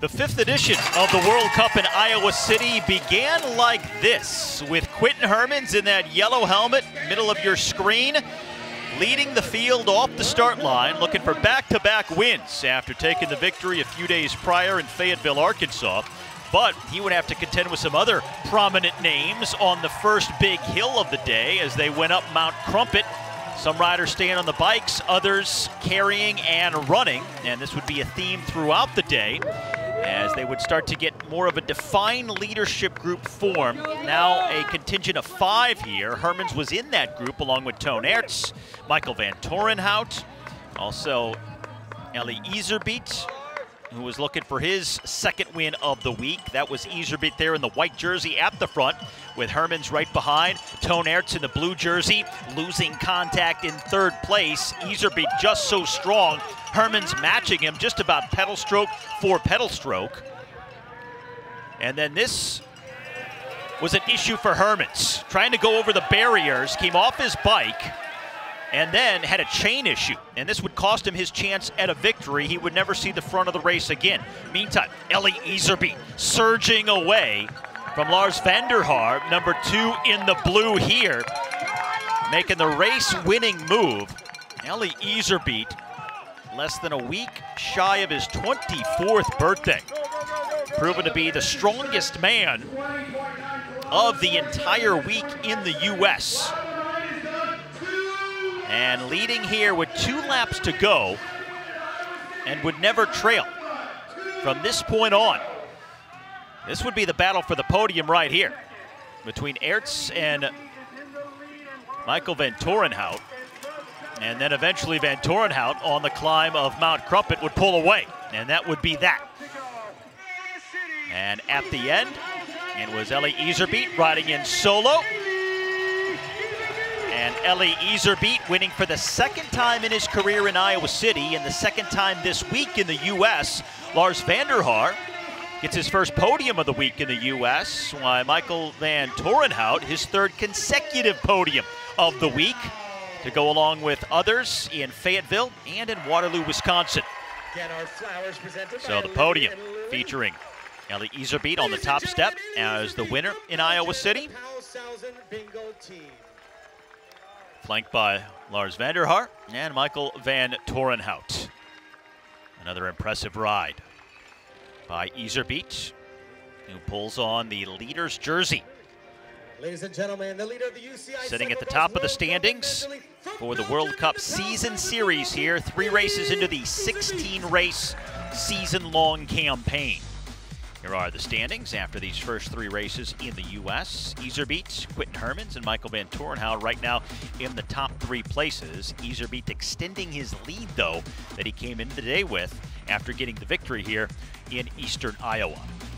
The fifth edition of the World Cup in Iowa City began like this, with Quinton Hermans in that yellow helmet, middle of your screen, leading the field off the start line, looking for back-to-back wins after taking the victory a few days prior in Fayetteville, Arkansas. But he would have to contend with some other prominent names on the first big hill of the day as they went up Mount Crumpit. Some riders staying on the bikes, others carrying and running, and this would be a theme throughout the day as they would start to get more of a defined leadership group formed. Now a contingent of 5 here. Hermans was in that group along with Toon Aerts, Michael Van Torenhout, also Eli Iserbyt, who was looking for his second win of the week. That was Iserbyt there in the white jersey at the front, with Hermans right behind. Toon Aerts in the blue jersey, losing contact in third place. Iserbyt just so strong. Hermans matching him just about pedal stroke for pedal stroke. And then this was an issue for Hermans. Trying to go over the barriers, came off his bike, and then had a chain issue, and this would cost him his chance at a victory. He would never see the front of the race again. Meantime, Eli Iserbyt surging away from Lars van der Haar, number 2 in the blue here, making the race-winning move. Eli Iserbyt, less than a week shy of his 24th birthday, proven to be the strongest man of the entire week in the U.S. And leading here with 2 laps to go, and would never trail from this point on. This would be the battle for the podium right here between Aerts and Michael Van Torenhout. And then eventually Van Torenhout on the climb of Mount Crumpit would pull away, and that would be that. And at the end, it was Eli Iserbyt riding in solo. And Eli Iserbyt winning for the second time in his career in Iowa City, and the second time this week in the U.S. Lars van der Haar gets his first podium of the week in the U.S., while Michael Van Torenhout, his 3rd consecutive podium of the week, to go along with others in Fayetteville and in Waterloo, Wisconsin. So the podium featuring Eli Iserbyt on the top step as the winner in Iowa City, flanked by Lars van der Haar and Michael Van Torenhout. Another impressive ride by Iserbyt, who pulls on the leader's jersey. Ladies and gentlemen, the leader of the UCI sitting at the top of the standings for the World Cup season series here. 3 races into the 16-race season-long campaign. Here are the standings after these first 3 races in the U.S. Iserbyt, Quinton Hermans, and Michael Van Torenhout right now in the top 3 places. Iserbyt extending his lead, though, that he came into the day with after getting the victory here in eastern Iowa.